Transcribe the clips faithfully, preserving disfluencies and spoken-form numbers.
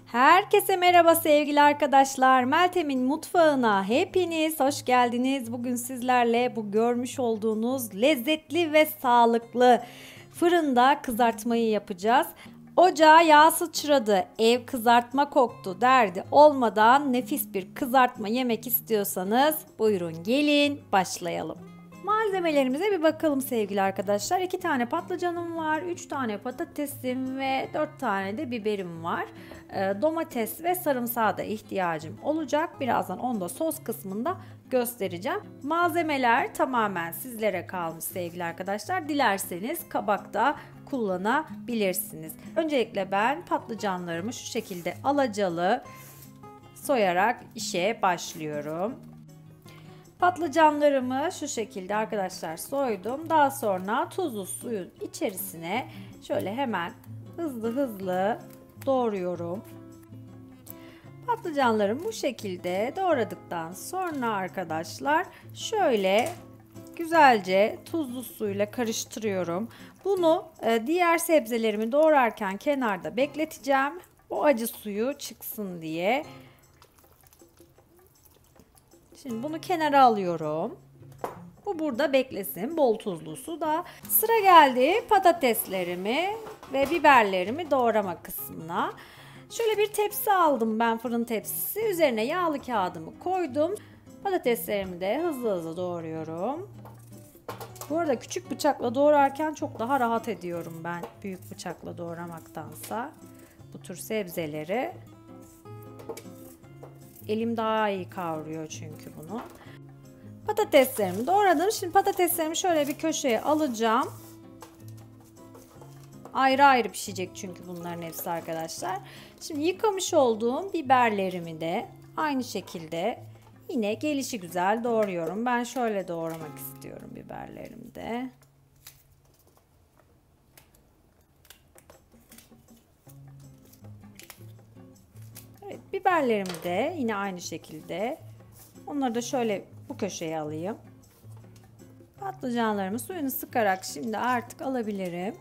Herkese merhaba sevgili arkadaşlar. Meltem'in mutfağına hepiniz hoş geldiniz. Bugün sizlerle bu görmüş olduğunuz lezzetli ve sağlıklı fırında kızartmayı yapacağız. Ocağa yağ sıçradı, ev kızartma koktu derdi olmadan nefis bir kızartma yemek istiyorsanız buyurun gelin başlayalım. Malzemelerimize bir bakalım sevgili arkadaşlar. iki tane patlıcanım var, üç tane patatesim ve dört tane de biberim var. E, domates ve sarımsağa da ihtiyacım olacak. Birazdan onu da sos kısmında göstereceğim. Malzemeler tamamen sizlere kalmış sevgili arkadaşlar. Dilerseniz kabakta kullanabilirsiniz. Öncelikle ben patlıcanlarımı şu şekilde alacalı soyarak işe başlıyorum. Patlıcanlarımı şu şekilde arkadaşlar soydum. Daha sonra tuzlu suyun içerisine şöyle hemen hızlı hızlı doğruyorum. Patlıcanlarımı bu şekilde doğradıktan sonra arkadaşlar şöyle güzelce tuzlu suyla karıştırıyorum. Bunu diğer sebzelerimi doğrarken kenarda bekleteceğim. O acı suyu çıksın diye. Şimdi bunu kenara alıyorum. Bu burada beklesin. Bol tuzlu su da. Sıra geldi patateslerimi ve biberlerimi doğrama kısmına. Şöyle bir tepsi aldım ben, fırın tepsisi. Üzerine yağlı kağıdımı koydum. Patateslerimi de hızlı hızlı doğruyorum. Bu arada küçük bıçakla doğrarken çok daha rahat ediyorum ben büyük bıçakla doğramaktansa. Bu tür sebzeleri. Elim daha iyi kavruyor çünkü bunu. Patateslerimi doğradım. Şimdi patateslerimi şöyle bir köşeye alacağım. Ayrı ayrı pişecek çünkü bunların hepsi arkadaşlar. Şimdi yıkamış olduğum biberlerimi de aynı şekilde yine gelişigüzel doğruyorum. Ben şöyle doğramak istiyorum biberlerimi de. Evet, biberlerimi de yine aynı şekilde onları da şöyle bu köşeye alayım. Patlıcanlarımı suyunu sıkarak şimdi artık alabilirim.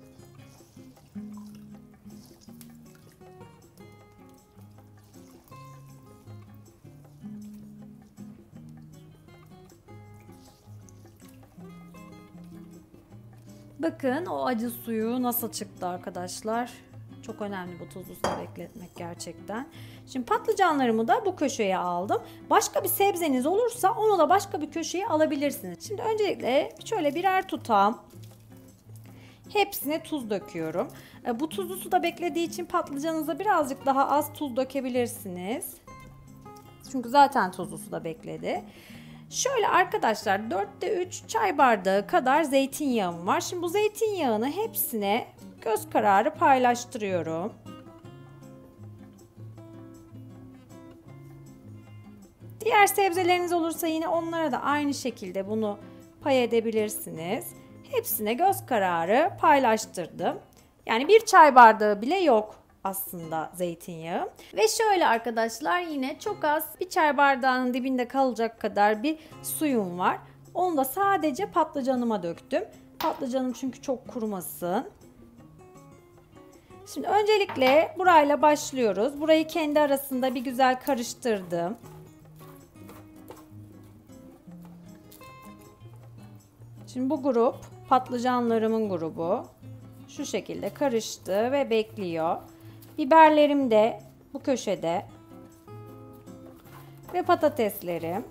Bakın o acı suyu nasıl çıktı arkadaşlar. Çok önemli bu tuzlu suda bekletmek gerçekten. Şimdi patlıcanlarımı da bu köşeye aldım. Başka bir sebzeniz olursa onu da başka bir köşeye alabilirsiniz. Şimdi öncelikle şöyle birer tutam hepsine tuz döküyorum. Bu tuzlu suda beklediği için patlıcanınıza birazcık daha az tuz dökebilirsiniz. Çünkü zaten tuzlu suda bekledi. Şöyle arkadaşlar dörtte üç çay bardağı kadar zeytinyağım var. Şimdi bu zeytinyağını hepsine göz kararı paylaştırıyorum. Diğer sebzeleriniz olursa yine onlara da aynı şekilde bunu pay edebilirsiniz. Hepsine göz kararı paylaştırdım. Yani bir çay bardağı bile yok aslında zeytinyağı. Ve şöyle arkadaşlar yine çok az bir çay bardağının dibinde kalacak kadar bir suyum var. Onu da sadece patlıcanıma döktüm. Patlıcanım çünkü çok kurumasın. Şimdi öncelikle burayla başlıyoruz. Burayı kendi arasında bir güzel karıştırdım. Şimdi bu grup patlıcanlarımın grubu. Şu şekilde karıştı ve bekliyor. Biberlerim de bu köşede. Ve patateslerim.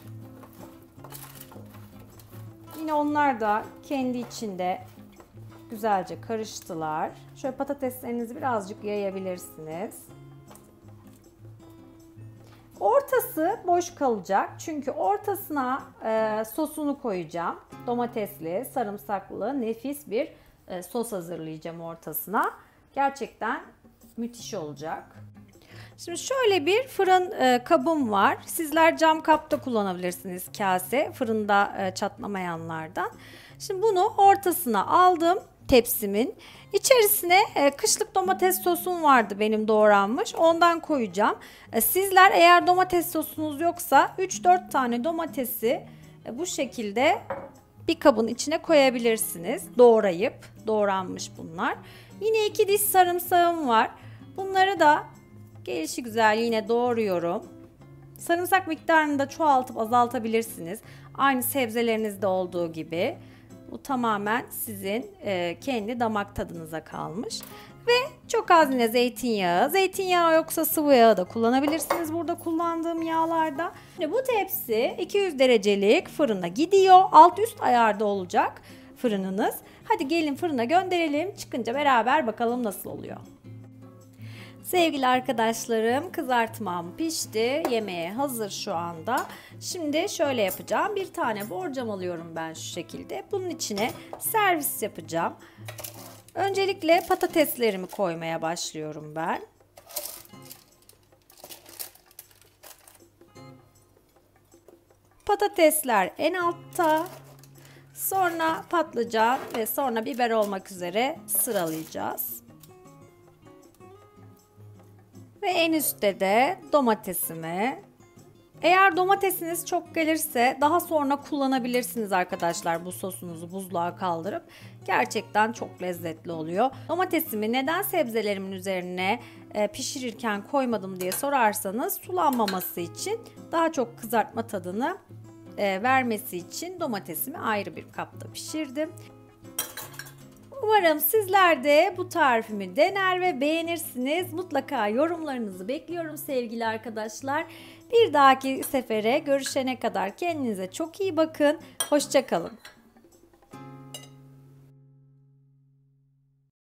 Yine onlar da kendi içinde güzelce karıştılar. Şöyle patateslerinizi birazcık yayabilirsiniz. Ortası boş kalacak. Çünkü ortasına e, sosunu koyacağım. Domatesli, sarımsaklı, nefis bir e, sos hazırlayacağım ortasına. Gerçekten müthiş olacak. Şimdi şöyle bir fırın e, kabım var. Sizler cam kapta kullanabilirsiniz, kase. Fırında e, çatlamayanlardan. Şimdi bunu ortasına aldım tepsimin. İçerisine e, kışlık domates sosum vardı benim doğranmış. Ondan koyacağım. E, sizler eğer domates sosunuz yoksa üç dört tane domatesi e, bu şekilde bir kabın içine koyabilirsiniz. Doğrayıp doğranmış bunlar. Yine iki diş sarımsağım var. Bunları da Gelişigüzel yine doğruyorum. Sarımsak miktarını da çoğaltıp azaltabilirsiniz. Aynı sebzelerinizde olduğu gibi. Bu tamamen sizin e, kendi damak tadınıza kalmış. Ve çok az yine zeytinyağı. Zeytinyağı yoksa sıvı yağı da kullanabilirsiniz burada kullandığım yağlarda. Şimdi bu tepsi iki yüz derecelik fırına gidiyor. Alt üst ayarda olacak fırınınız. Hadi gelin fırına gönderelim. Çıkınca beraber bakalım nasıl oluyor. Sevgili arkadaşlarım, kızartmam pişti. Yemeğe hazır şu anda. Şimdi şöyle yapacağım. Bir tane borcam alıyorum ben şu şekilde. Bunun içine servis yapacağım. Öncelikle patateslerimi koymaya başlıyorum ben. Patatesler en altta. Sonra patlıcan ve sonra biber olmak üzere sıralayacağız. Ve en üstte de domatesimi. Eğer domatesiniz çok gelirse daha sonra kullanabilirsiniz arkadaşlar bu sosunuzu buzluğa kaldırıp. Gerçekten çok lezzetli oluyor. Domatesimi neden sebzelerimin üzerine pişirirken koymadım diye sorarsanız sulanmaması için, daha çok kızartma tadını vermesi için domatesimi ayrı bir kapta pişirdim. Umarım sizler de bu tarifimi dener ve beğenirsiniz. Mutlaka yorumlarınızı bekliyorum sevgili arkadaşlar. Bir dahaki sefere görüşene kadar kendinize çok iyi bakın. Hoşça kalın.